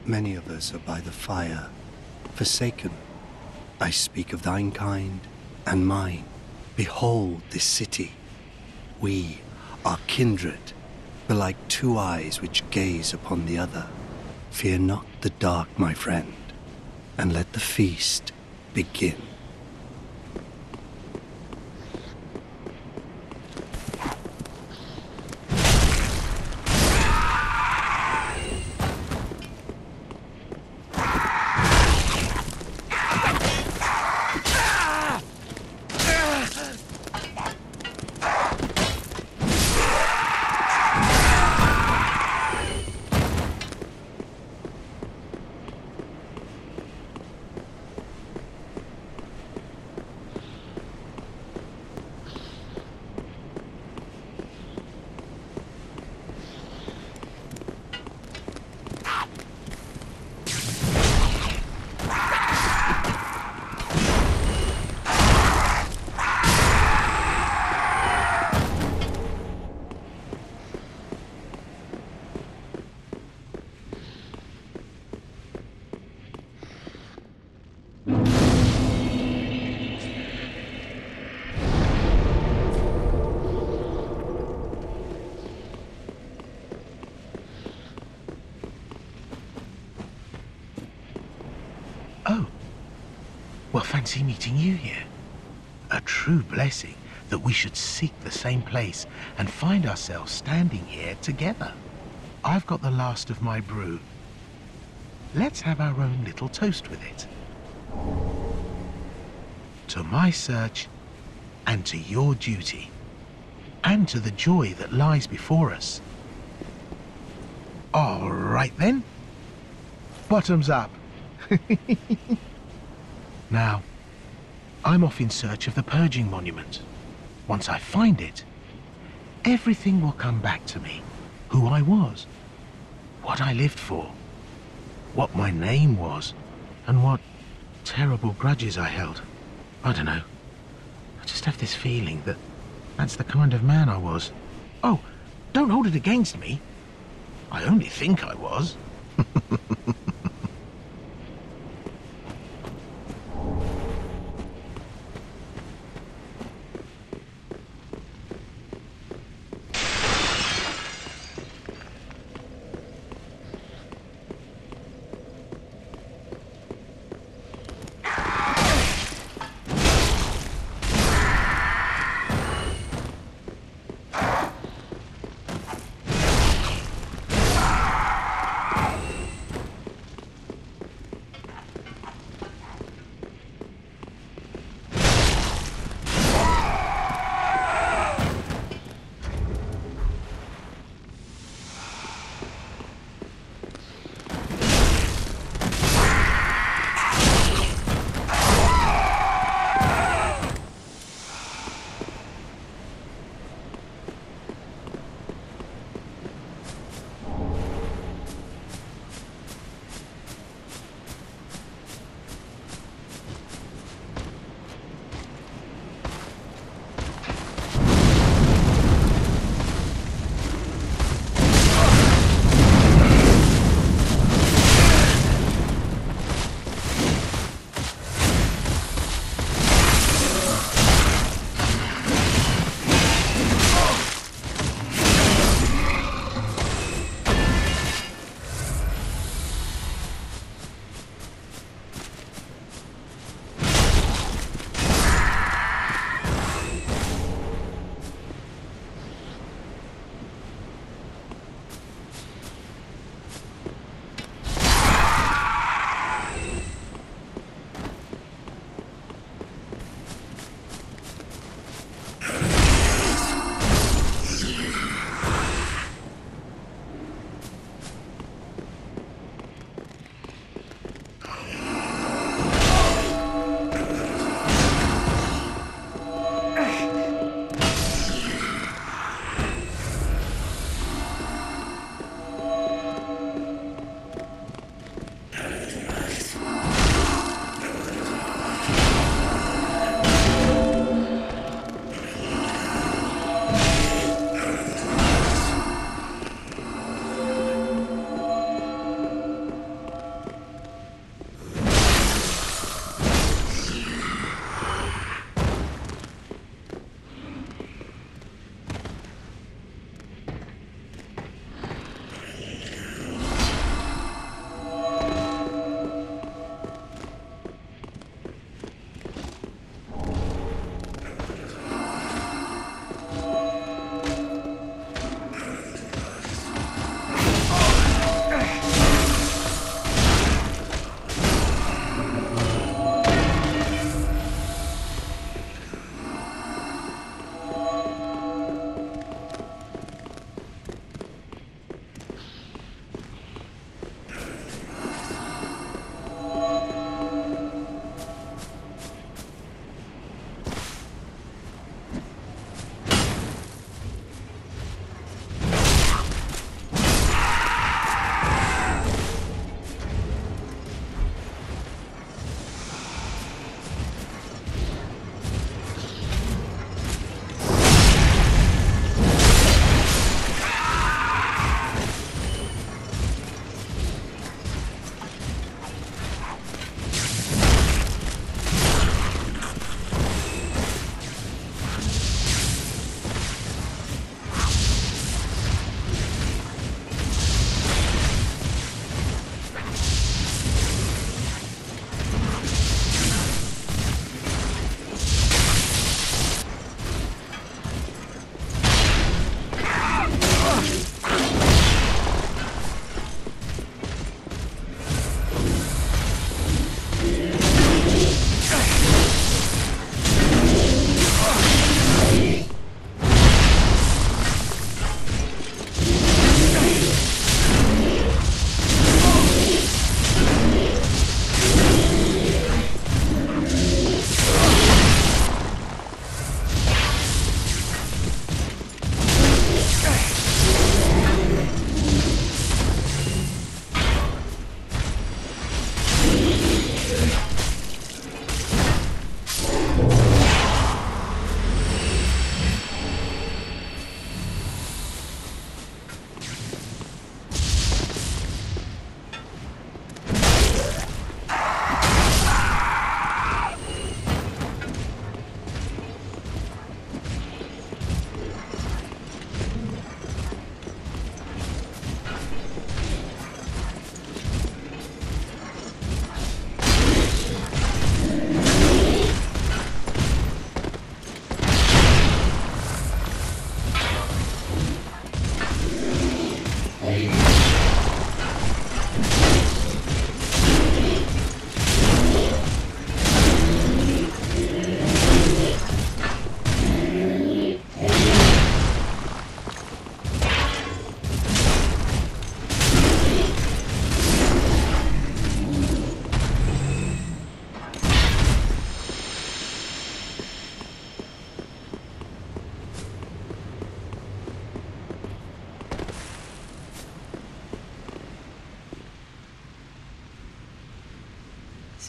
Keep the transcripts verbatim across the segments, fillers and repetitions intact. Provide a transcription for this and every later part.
Many of us are by the fire, forsaken. I speak of thine kind and mine. Behold this city. We are kindred, but like two eyes which gaze upon the other. Fear not the dark, my friend, and let the feast begin. Oh, well, fancy meeting you here. A true blessing that we should seek the same place and find ourselves standing here together. I've got the last of my brew. Let's have our own little toast with it. To my search, and to your duty, and to the joy that lies before us. All right then. Bottoms up. Now, I'm off in search of the Purging Monument. Once I find it, everything will come back to me. Who I was, what I lived for, what my name was, and what terrible grudges I held. I don't know. I just have this feeling that that's the kind of man I was. Oh, don't hold it against me. I only think I was.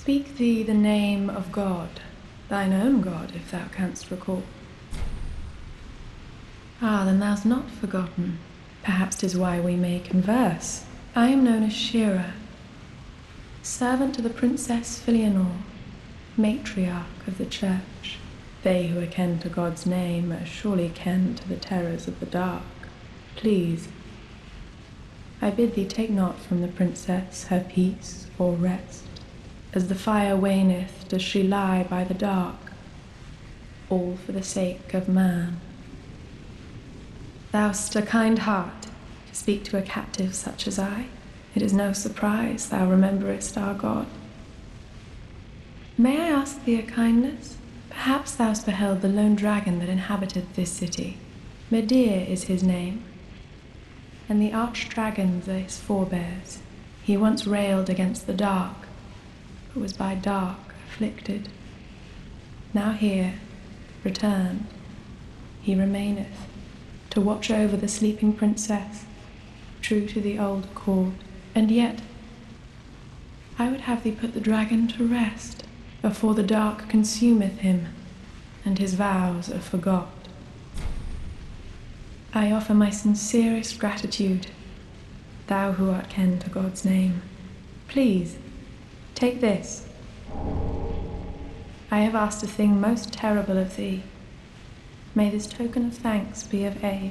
Speak thee the name of God, thine own God, if thou canst recall. Ah, then thou'st not forgotten. Perhaps 'tis why we may converse. I am known as Shira, servant to the Princess Filianor, matriarch of the Church. They who are ken to God's name are surely ken to the terrors of the dark. Please, I bid thee take not from the princess her peace or rest. As the fire waneth does she lie by the dark, all for the sake of man. Thou'st a kind heart to speak to a captive such as I. It is no surprise thou rememberest our God. May I ask thee a kindness? Perhaps thou'st beheld the lone dragon that inhabited this city. Medir is his name, and the arch-dragons are his forebears. He once railed against the dark, but was by dark afflicted. Now here, returned, he remaineth, to watch over the sleeping princess, true to the old accord. And yet, I would have thee put the dragon to rest, before the dark consumeth him, and his vows are forgot. I offer my sincerest gratitude, thou who art ken to God's name. Please, take this. I have asked a thing most terrible of thee. May this token of thanks be of aid.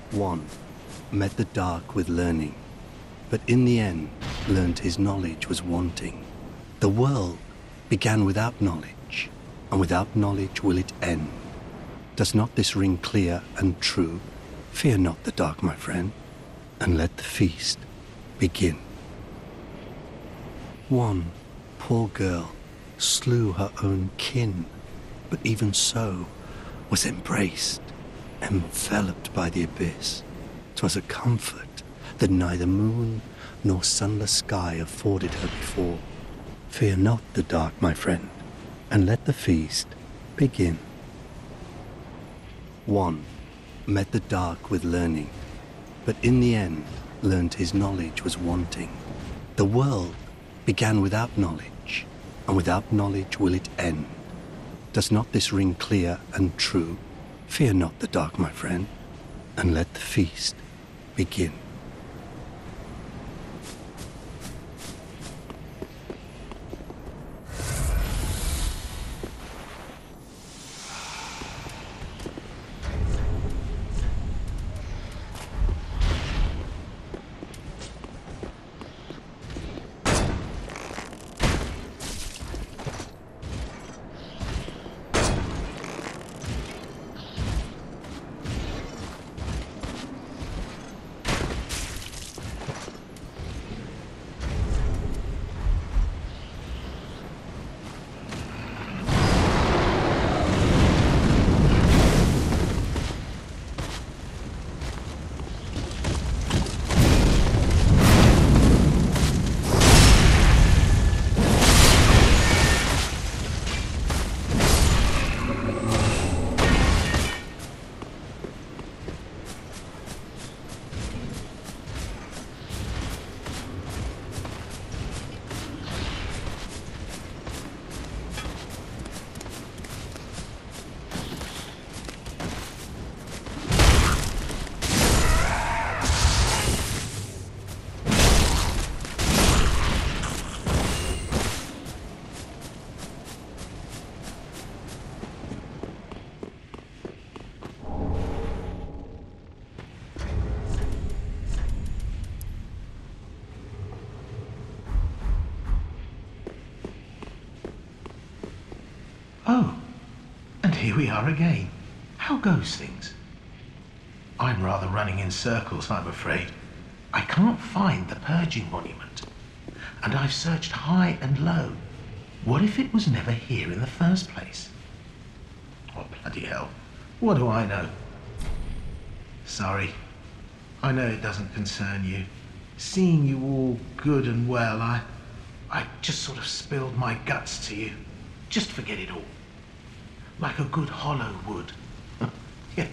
One met the dark with learning, but in the end learned his knowledge was wanting. The world began without knowledge, and without knowledge will it end. Does not this ring clear and true? Fear not the dark, my friend, and let the feast begin. One poor girl slew her own kin, but even so was embraced, enveloped by the abyss. 'Twas a comfort that neither moon nor sunless sky afforded her before. Fear not the dark, my friend, and let the feast begin. One met the dark with learning, but in the end learned his knowledge was wanting. The world began without knowledge, and without knowledge will it end. Does not this ring clear and true? Fear not the dark, my friend, and let the feast begin. Oh, and here we are again. How goes things? I'm rather running in circles, I'm afraid. I can't find the Purging Monument, and I've searched high and low. What if it was never here in the first place? Oh, bloody hell. What do I know? Sorry. I know it doesn't concern you. Seeing you all good and well, I... I just sort of spilled my guts to you. Just forget it all. Like a good hollow would. Yeah.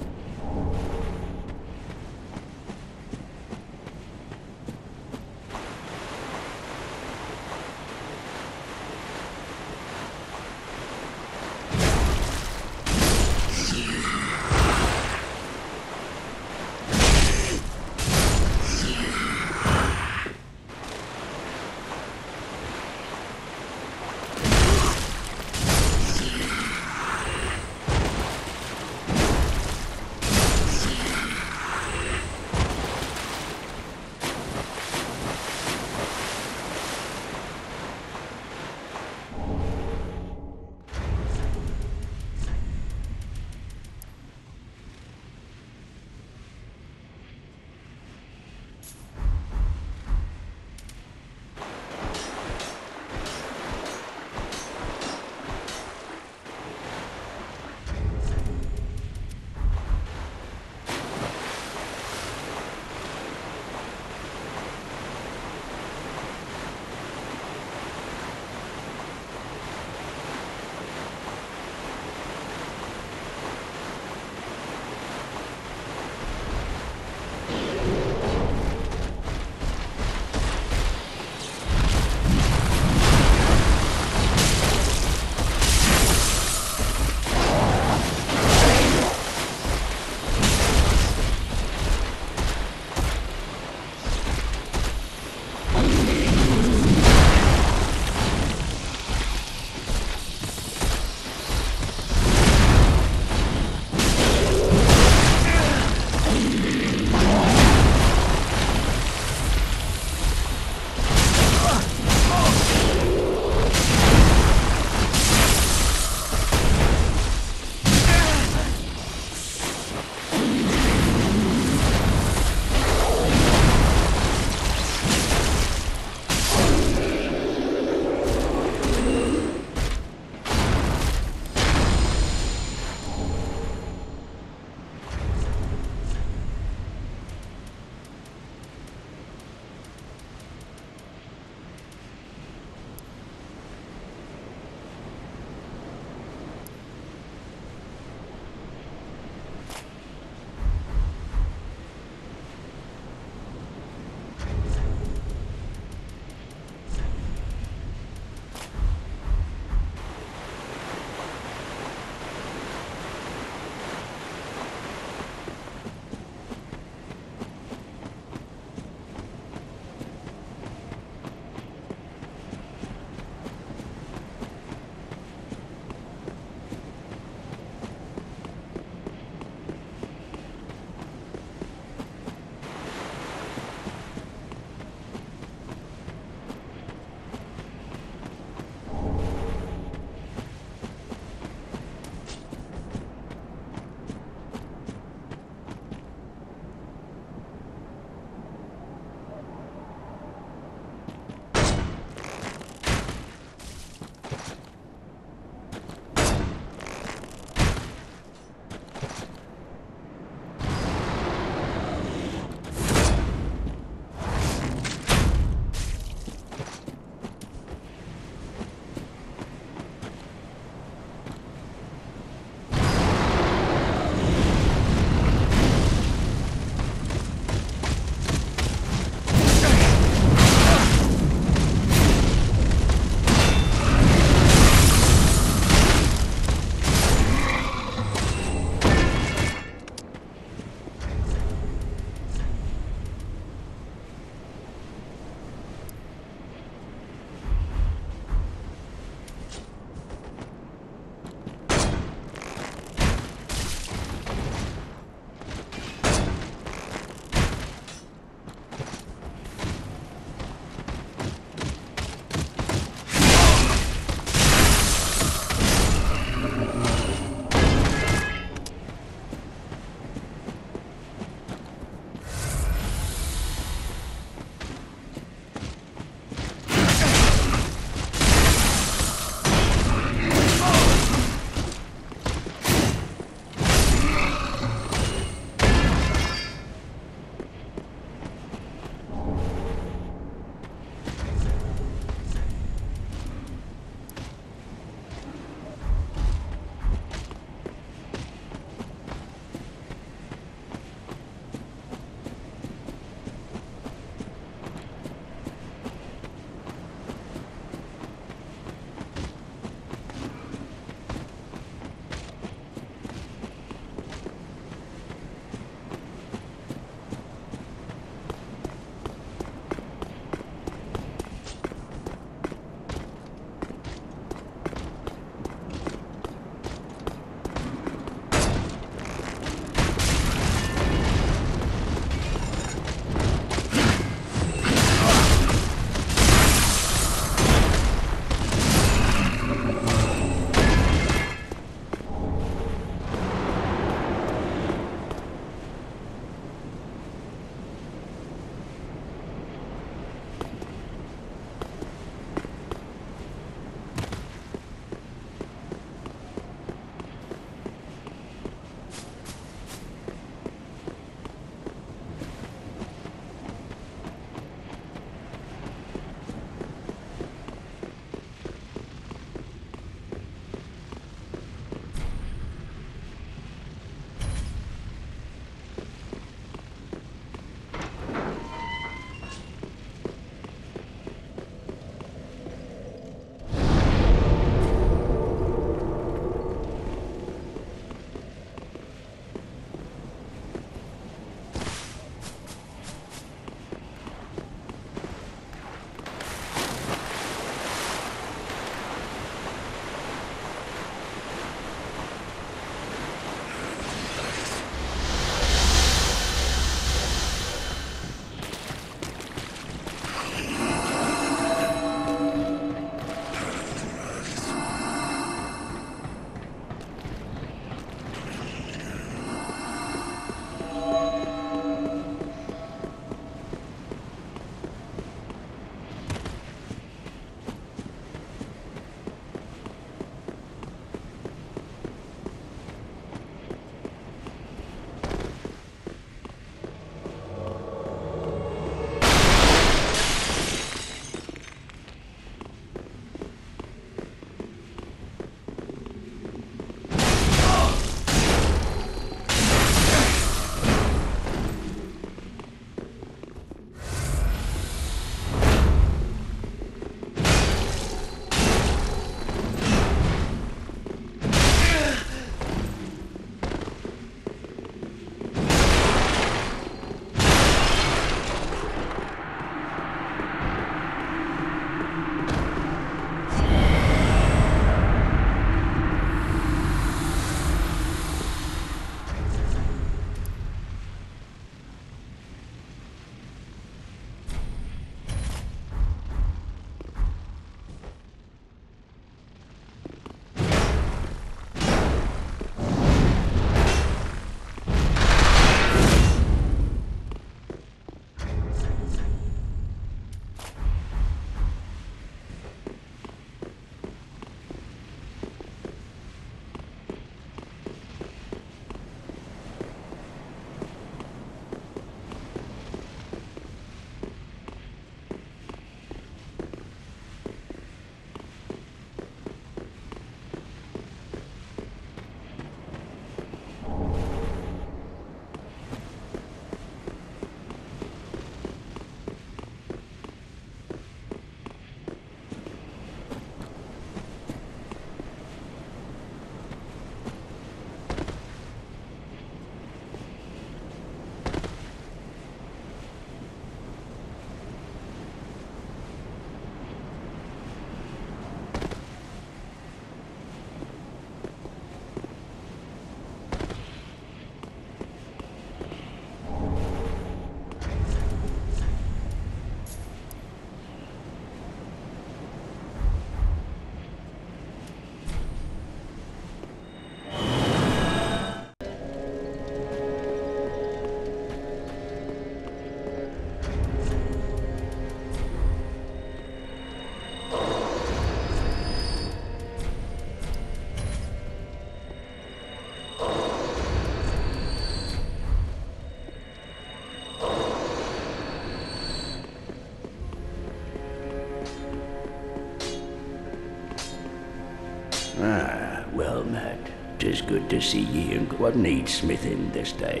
'tis good to see ye, and what needs smithing this day?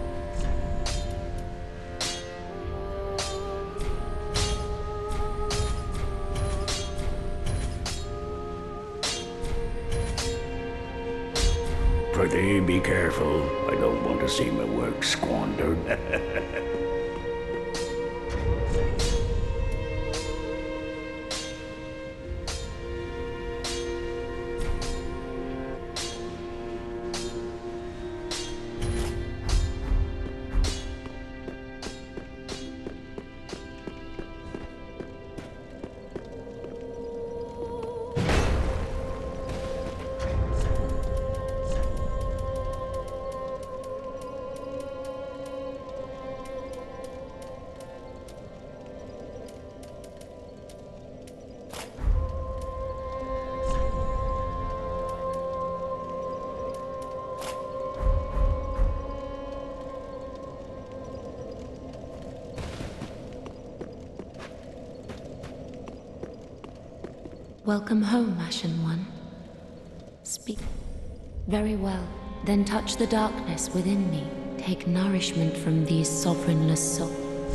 Prithee, be careful. I don't want to see my work squandered. Welcome home, Ashen One. Speak. Very well. Then touch the darkness within me. Take nourishment from these sovereignless souls.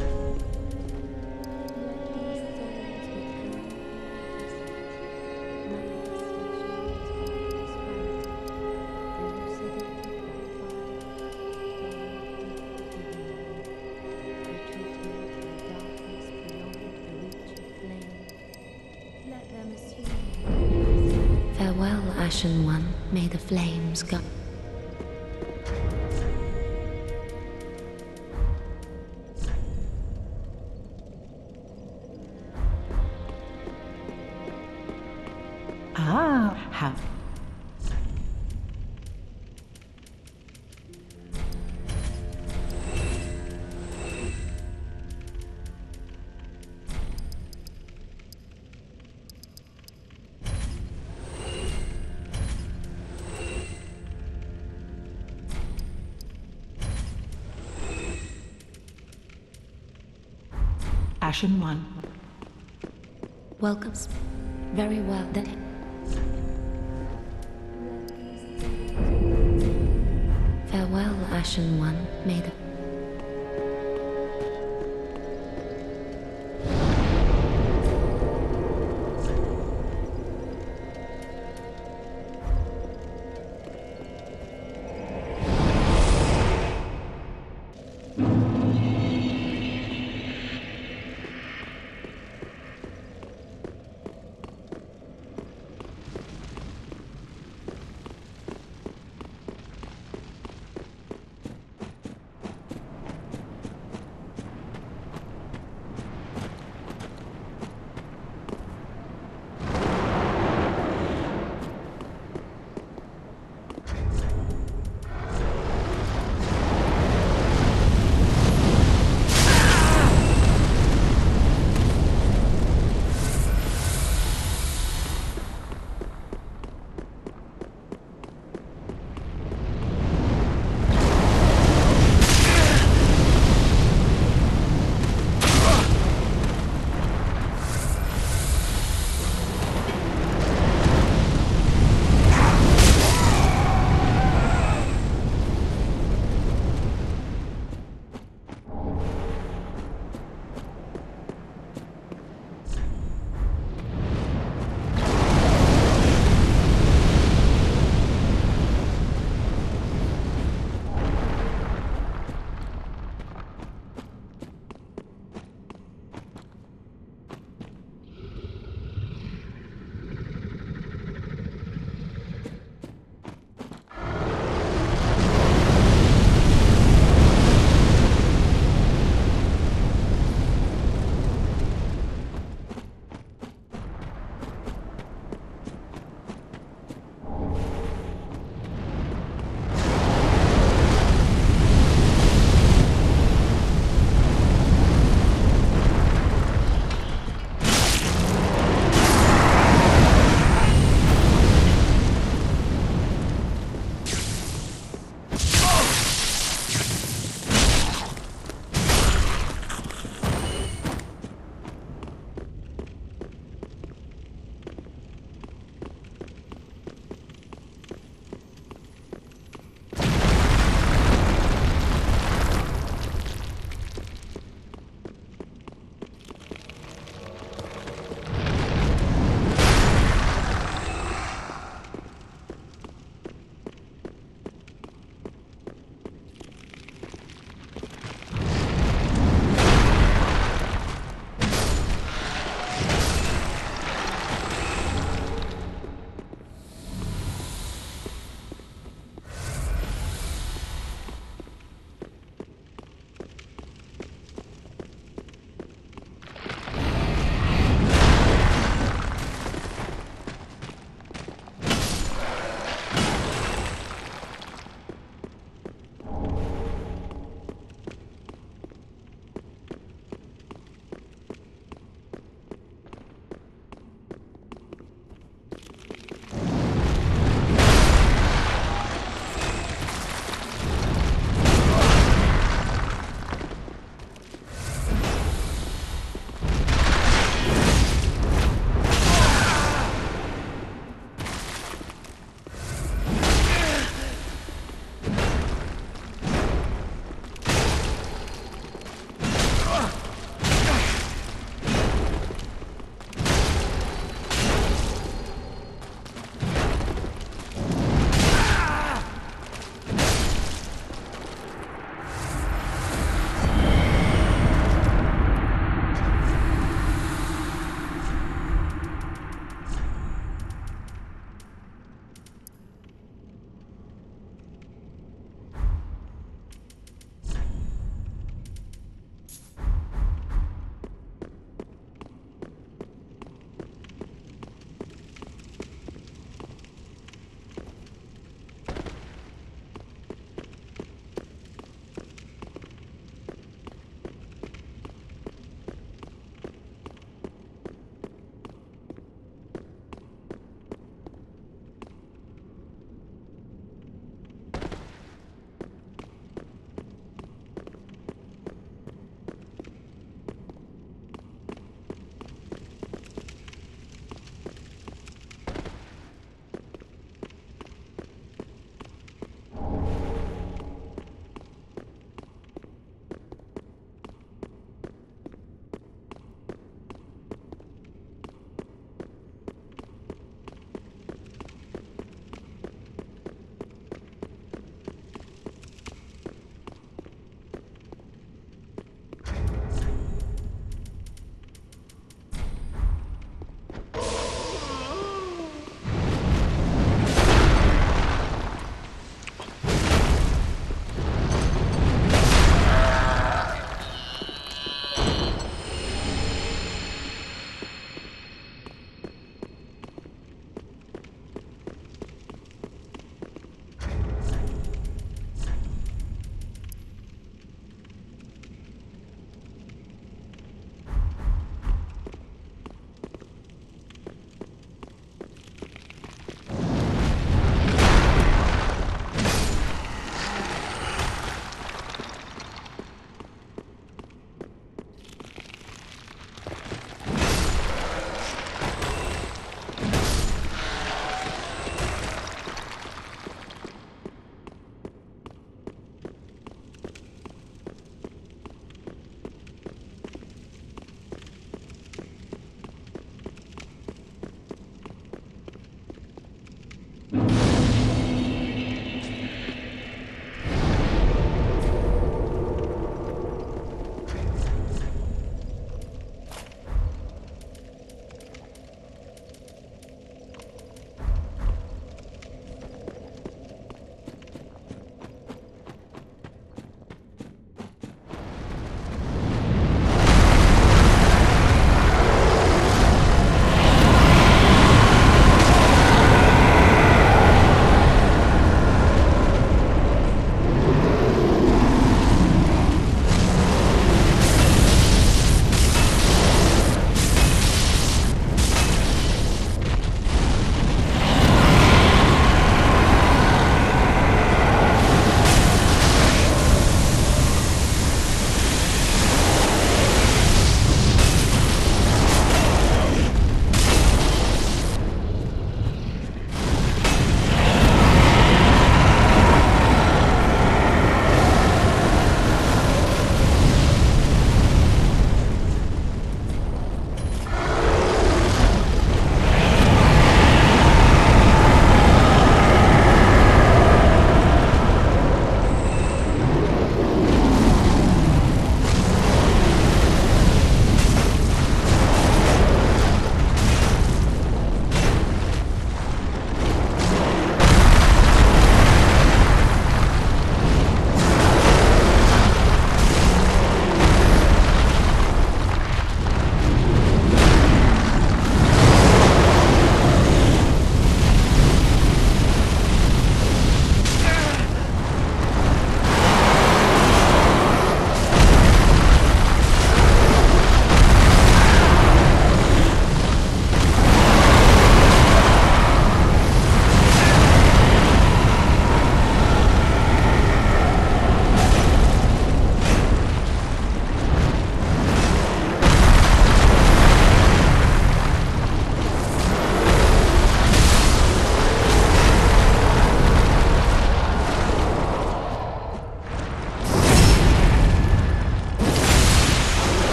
Farewell, Ashen One. May the flames go. Ah, how? Ashen One. Welcome. Very well, then. Farewell, Ashen One. May the